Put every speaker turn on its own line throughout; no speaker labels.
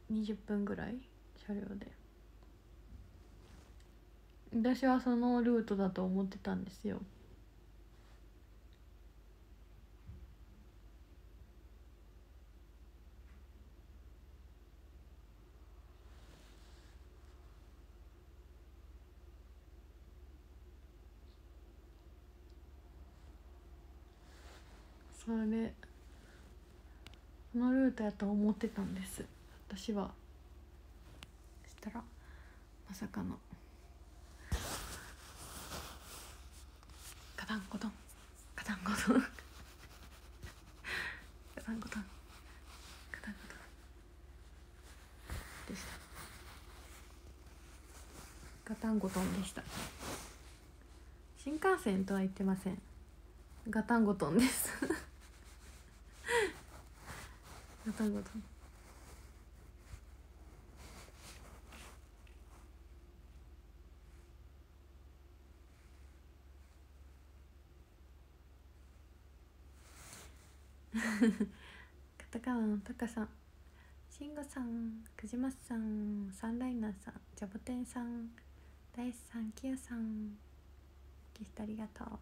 20分ぐらい車両で。私はそのルートだと思ってたんですよ。それそのルートやと思ってたんです私は。そしたらまさかのガタンゴトンガタンゴトンガタンゴトンガタンゴトンでした。ガタンゴトンでした。新幹線とは言ってません。ガタンゴトンですガタンゴトン。カタカナのタカさん、シンゴさん、クジマスさん、サンライナーさん、ジャボテンさん、ダイスさん、キヨさん、ギフトありがとう。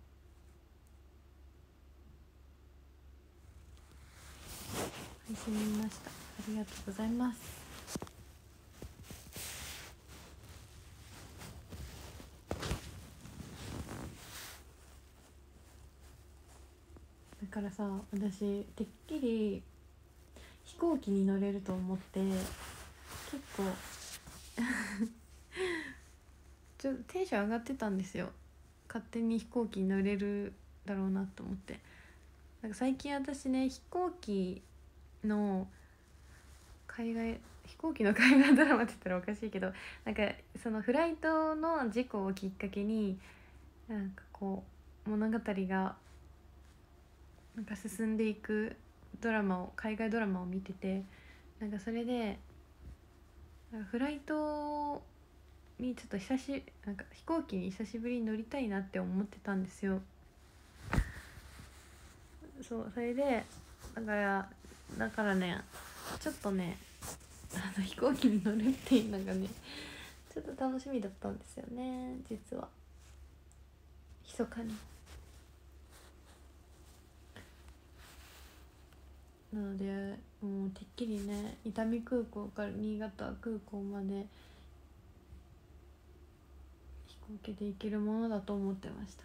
配信見ました。ありがとうございます。だからさ、私てっきり飛行機に乗れると思って結構ちょっとテンション上がってたんですよ。勝手に飛行機に乗れるだろうなと思って。なんか最近私ね、飛行機の海外ドラマって言ったらおかしいけど、なんかそのフライトの事故をきっかけになんかこう物語がなんか進んでいく海外ドラマを見てて、なんかそれでなんかフライトにちょっとなんか飛行機に久しぶりに乗りたいなって思ってたんですよ。そうそれでだからね、ちょっとね飛行機に乗るっていうのがねちょっと楽しみだったんですよね、実は。密かに。なのでもうてっきりね、伊丹空港から新潟空港まで飛行機で行けるものだと思ってました。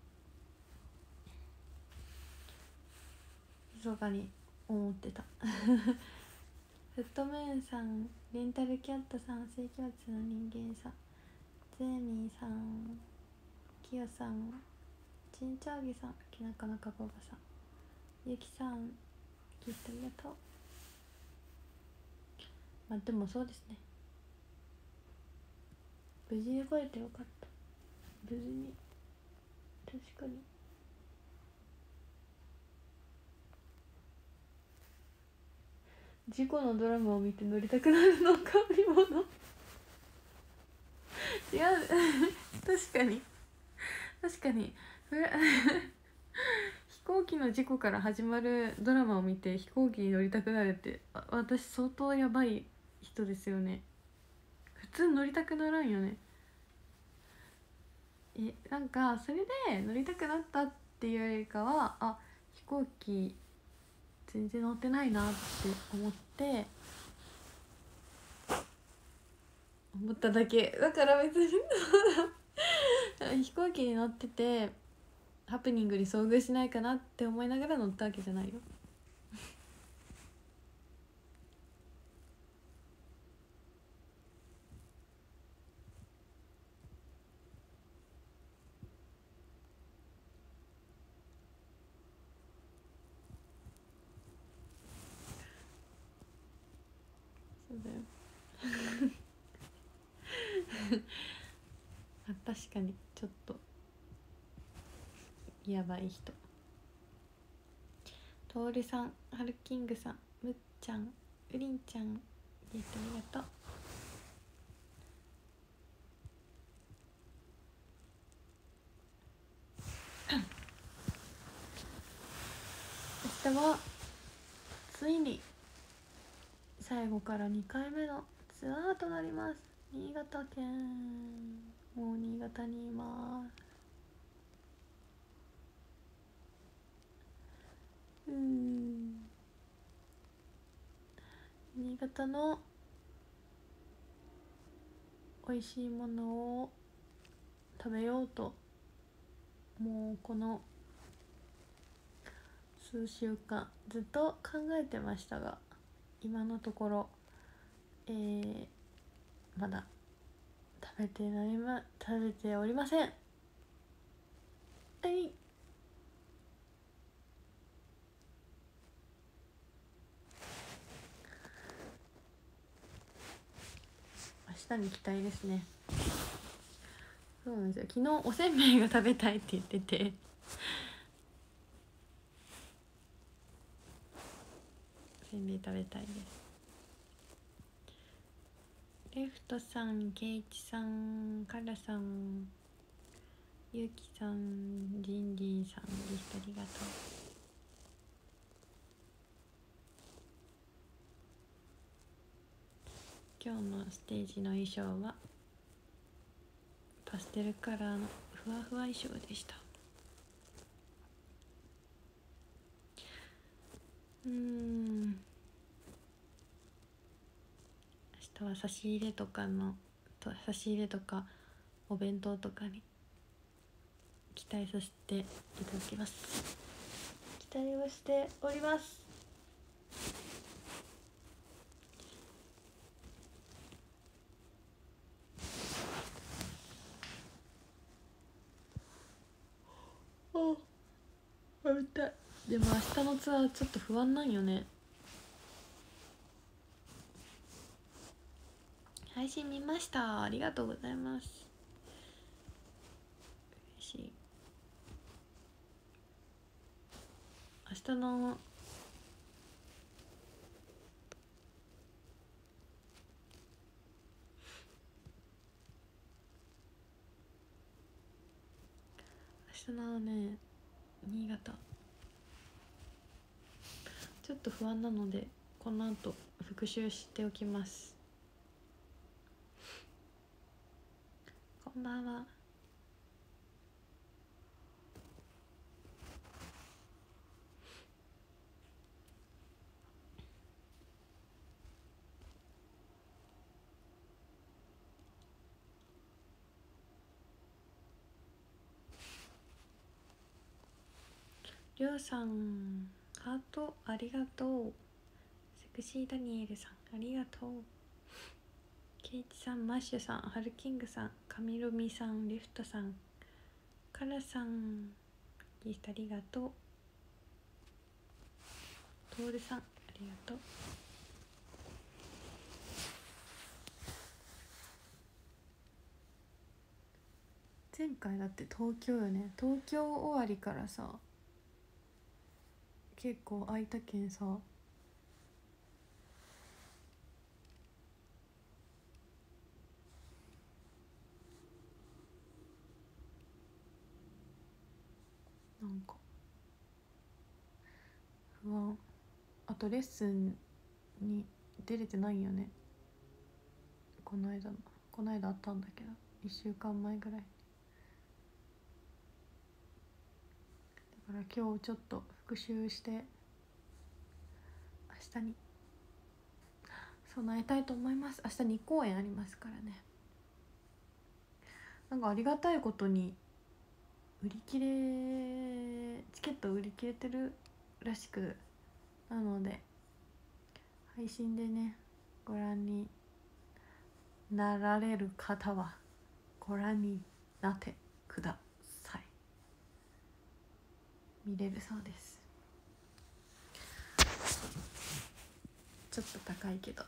密かに思ってたフットムーンさん、レンタルキャットさん、世紀末の人間さん、ゼーミーさん、キヨさん、チンチャーギさん、きなかなかばばさん、ゆきさん、ギフトありがとう。まあでもそうですね、無事に来れてよかった。無事に。確かに事故のドラマを見て乗りたくなるのか織物違う確かに飛行機の事故から始まるドラマを見て飛行機に乗りたくなるって、私相当やばい人ですよね。普通乗りたくならんよね。なんかそれで乗りたくなったっていうよりかは、飛行機全然乗ってないなって思っただけだから、別に飛行機に乗っててハプニングに遭遇しないかなって思いながら乗ったわけじゃないよ。そうだよ確かにちょっとやばい人。トールさん、ハルキングさん、むっちゃん、うりんちゃん、ありがとう。明日はついに最後から2回目のツアーとなります。新潟県、もう新潟にいます。新潟の美味しいものを食べようと、もうこの数週間ずっと考えてましたが、今のところ、まだ食べておりません。はい。明日に期待ですね。そうなんですよ。昨日おせんべいが食べたいって言ってて、おせんべい食べたいです。レフトさん、ケイチさん、カラさん、ゆうきさん、ジンジンさん、ギフトありがとう。今日のステージの衣装はパステルカラーのふわふわ衣装でした。明日は差し入れとかお弁当とかに期待させていただきます。期待をしております。食べたい。でも明日のツアーちょっと不安なんよね。配信見ました。ありがとうございます。嬉しい。明日のね、新潟ちょっと不安なので、この後復習しておきます。こんばんは。りょうさん、ハートありがとう。セクシーダニエルさん、ありがとう。ケイチさん、マッシュさん、ハルキングさん、カミロミさん、リフトさん、カラさん、ギフトありがとう。トールさん、ありがとう。前回だって東京よね。東京終わりからさ、結構空いたけんさ、なんか不安。あとレッスンに出れてないよね。この間あったんだけど、1週間前ぐらい。だから今日ちょっと復習して明日に備えたいと思います。明日2公演ありますからね。なんかありがたいことにチケット売り切れてるらしく、なので配信でね、ご覧になられる方はご覧になってください。見れるそうです。ちょっと高いけど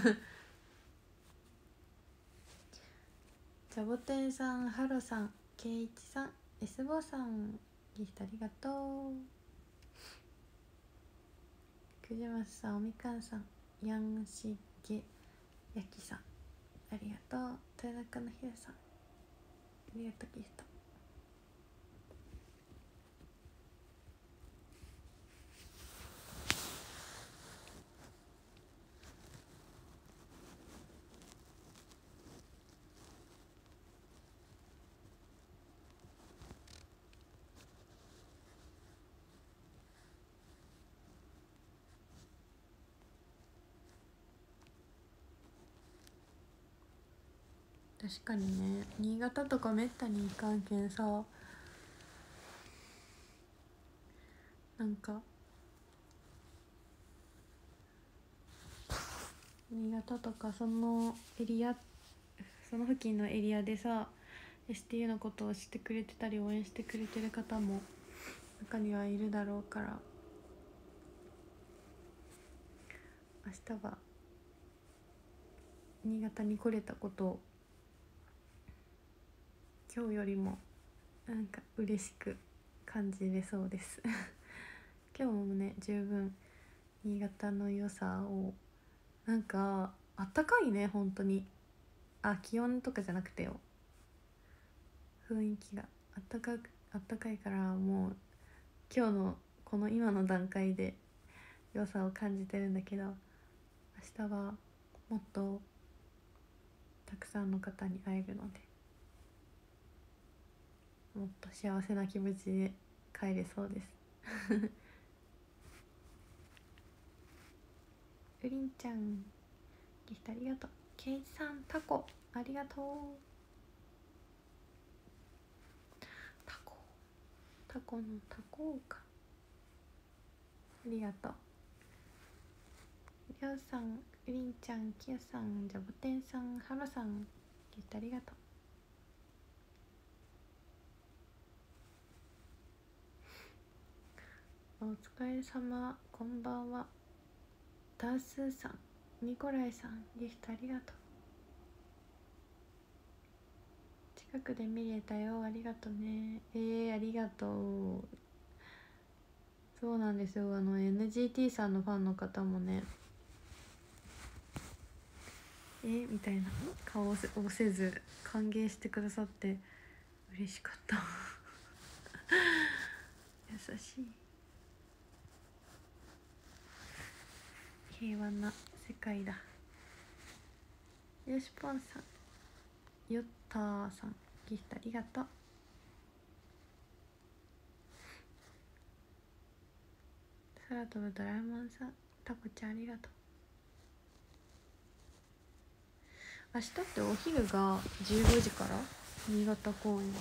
ジャボテンさん、ハロさん、ケイイチさん、エスボさん、ギフトありがとう。クジマスさん、おみかんさん、ヤンシゲヤキさん、ありがとう。豊中のひらさん、ありがとう。ギフト確かにね、新潟とかめったに行かんけんさ、なんか新潟とかそのエリア、その付近のエリアでさ STU のことを知ってくれてたり応援してくれてる方も中にはいるだろうから、明日は新潟に来れたことを今日よりもなんか嬉しく感じれそうです今日もね十分新潟の良さを、なんかあったかいね本当に。気温とかじゃなくてよ、雰囲気があったかいから、もう今日のこの今の段階で良さを感じてるんだけど、明日はもっとたくさんの方に会えるので、もっと幸せな気持ちで帰れそうですうりんちゃんギフトありがとう。けいさんタコありがとう。タコのタコか、ありがとう。りょうさん、うりんちゃん、きよさん、ジャボテンさん、はろさん、ギフトありがとう。お疲れ様、こんばんは。ダースーさん、ニコライさん、ギフトありがとう。近くで見れたよ、ありがとうね。ありがとう。そうなんですよ、NGT さんのファンの方もね、みたいな顔をせず歓迎してくださって嬉しかった優しい、平和な世界だ。よしぽんさん、よったーさん、ギフトありがとう。空飛ぶドラえもんさん、タコちゃんありがとう。明日ってお昼が15時から新潟公演、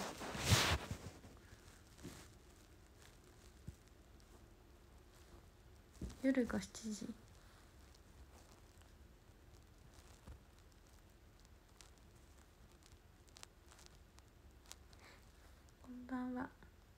夜が7時。こんばんは。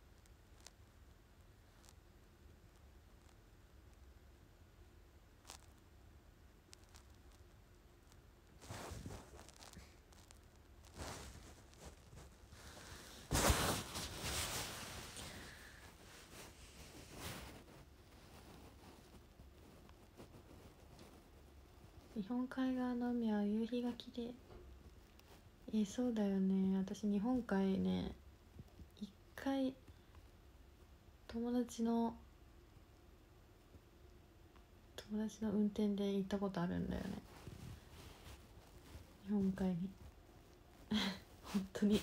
日本海側の海は夕日が綺麗。そうだよね。私日本海ね、一回友達の運転で行ったことあるんだよね、日本海に本当に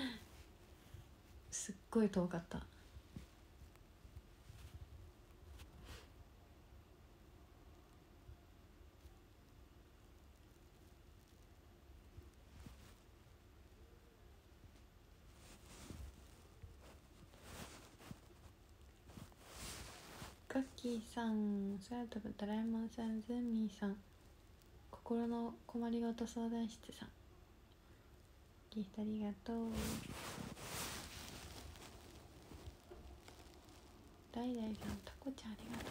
すっごい遠かった。ガッキーさん、空飛ぶドラえもんさん、ズンミーさん、心の困りごと相談室さん、ギフトありがとう。ダイダイさん、タコちゃんありがと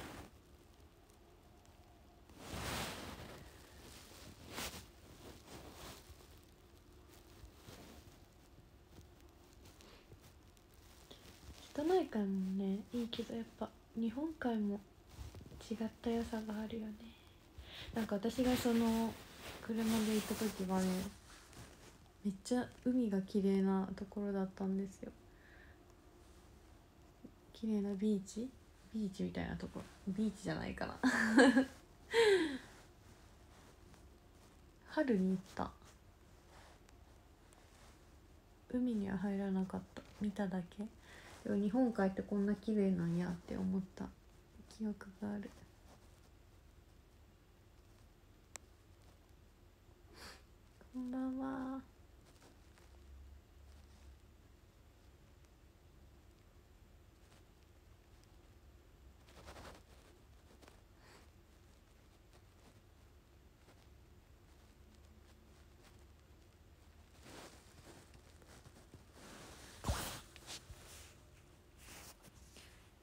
う。瀬戸内海もねいいけど、やっぱ日本海も違った良さがあるよね。なんか私がその車で行った時はね、めっちゃ海が綺麗なところだったんですよ。綺麗なビーチみたいなところ、ビーチじゃないかな春に行った。海には入らなかった、見ただけ。でも日本海ってこんな綺麗なんやって思った記憶がある。こんばんは。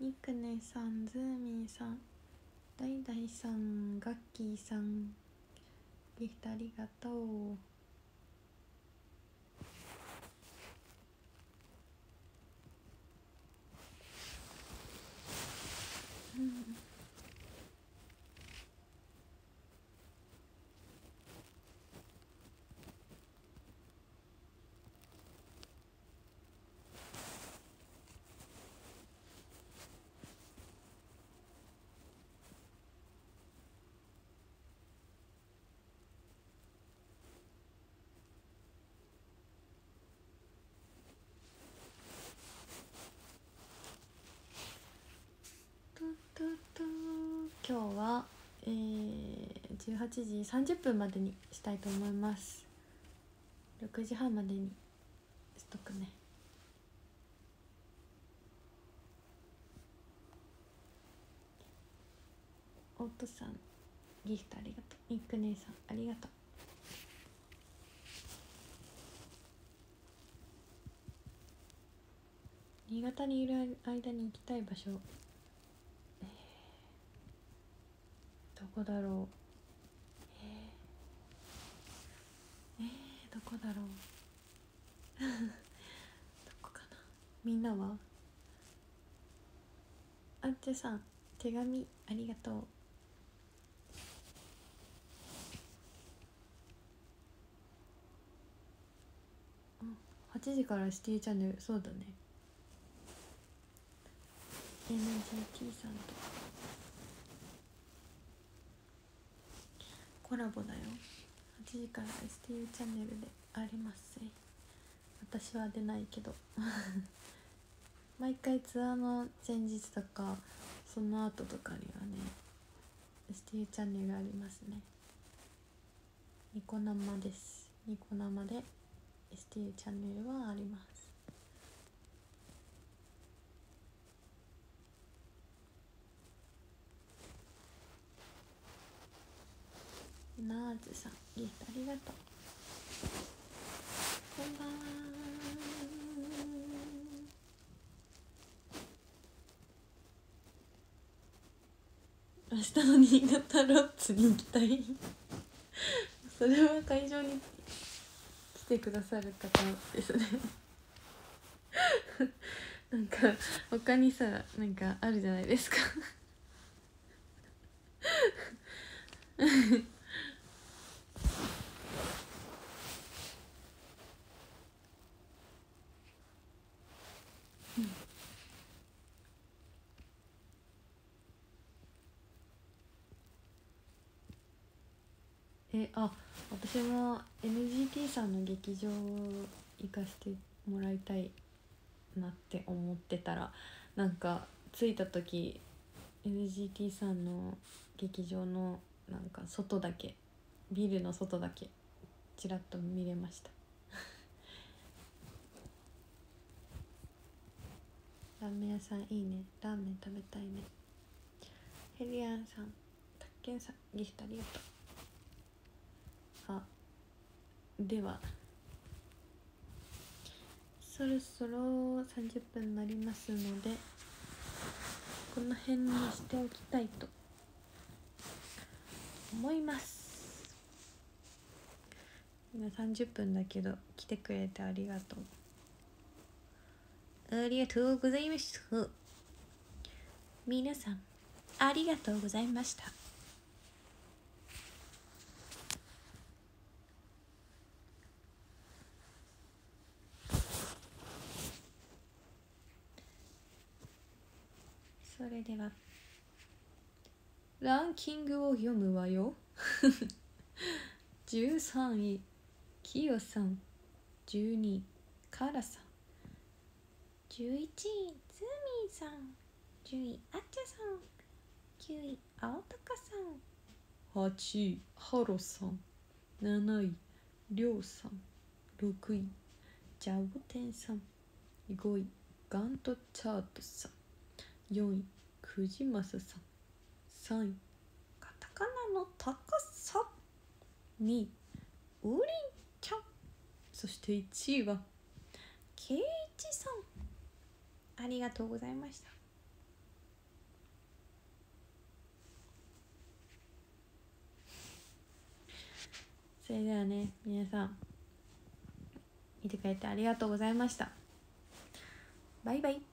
みくねさん、ズーミンさん、ダイダイさん、ガッキーさん、ギフトありがとう。今日は、18時30分までにしたいと思います。6時半までにしとくね。オートさんギフトありがとう。ミック姉さんありがとう。新潟にいる間に行きたい場所、どこだろう。どこだろうどこかな。みんなは？あっちさん手紙ありがとう。8時からシティチャンネル、そうだね。 NGT さんとコラボだよ。8時から STU チャンネルでありますね。私は出ないけど毎回ツアーの前日とかその後とかにはね STU チャンネルありますね。ニコ生です。ニコ生で STU チャンネルはあります。ナーズさんギフトありがとう。こんばんは。明日の新潟ロッツに行きたいそれは会場に来てくださる方ですねなんか他にさ、なんかあるじゃないですか私も NGT さんの劇場行かせてもらいたいなって思ってたら、なんか着いた時 NGT さんの劇場のなんか外だけ、ビルの外だけちらっと見れましたラーメン屋さんいいね。ラーメン食べたいね。ヘリアンさん、タッケンさんギフトありがとう。ではそろそろ30分になりますのでこの辺にしておきたいと思います。今30分だけど来てくれてありがとう。ありがとうございました。皆さんありがとうございました。それではランキングを読むわよ13位キヨさん、12位カラさん、11位ズーミンさん、10位あっちゃさん、9位青鷹さん、8位ハロさん、7位りょうさん、6位ジャボテンさん、5位ガントチャートさん、4位クジマスさん、3位カタカナの高さ、2位ウリンちゃん、そして1位はケイチさん。ありがとうございました。 それではね、皆さん見てくれてありがとうございました。バイバイ。